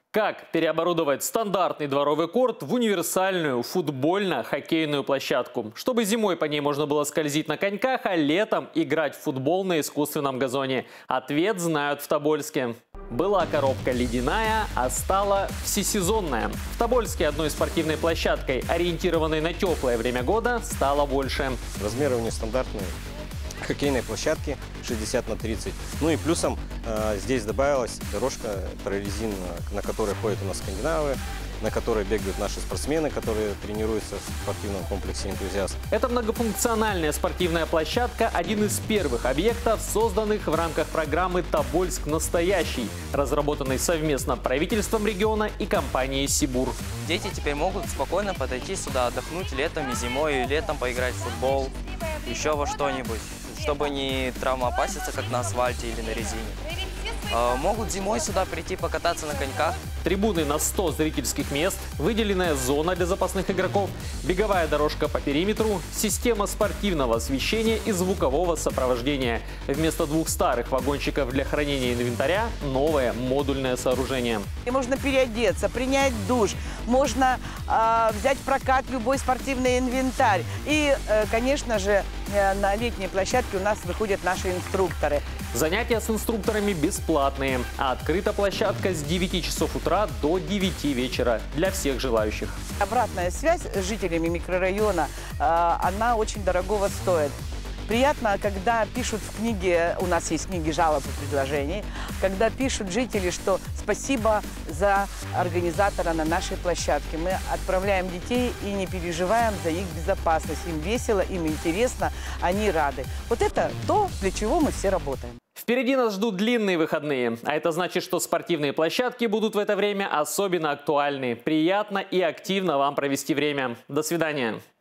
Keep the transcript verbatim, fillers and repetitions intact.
Как переоборудовать стандартный дворовый корт в универсальную футбольно-хоккейную площадку, чтобы зимой по ней можно было скользить на коньках, а летом играть в футбол на искусственном газоне? Ответ знают в Тобольске. Была коробка ледяная, а стала всесезонная. В Тобольске одной спортивной площадкой, ориентированной на теплое время года, стало больше. Размеры у нее стандартные. Хоккейной площадки шестьдесят на тридцать. Ну и плюсом э, здесь добавилась дорожка прорезин, на которой ходят у нас скандинавы, на которой бегают наши спортсмены, которые тренируются в спортивном комплексе «Энтузиаст». Эта многофункциональная спортивная площадка – один из первых объектов, созданных в рамках программы «Тобольск настоящий», разработанной совместно правительством региона и компанией «Сибур». Дети теперь могут спокойно подойти сюда, отдохнуть летом и зимой, и летом поиграть в футбол, еще во что-нибудь, чтобы не травмоопаситься, как на асфальте или на резине. Могут зимой сюда прийти покататься на коньках. Трибуны на сто зрительских мест, выделенная зона для запасных игроков, беговая дорожка по периметру, система спортивного освещения и звукового сопровождения. Вместо двух старых вагончиков для хранения инвентаря – новое модульное сооружение. И можно переодеться, принять душ, можно э, взять в прокат любой спортивный инвентарь. И, э, конечно же, э, на летней площадке у нас выходят наши инструкторы. Занятия с инструкторами бесплатные, а открыта площадка с девяти часов утра до девяти вечера для всех желающих. Обратная связь с жителями микрорайона, э, она очень дорогого стоит. Приятно, когда пишут в книге, у нас есть книги жалоб и предложений, когда пишут жители, что спасибо за организатора на нашей площадке. Мы отправляем детей и не переживаем за их безопасность. Им весело, им интересно, они рады. Вот это то, для чего мы все работаем. Впереди нас ждут длинные выходные, а это значит, что спортивные площадки будут в это время особенно актуальны. Приятно и активно вам провести время. До свидания.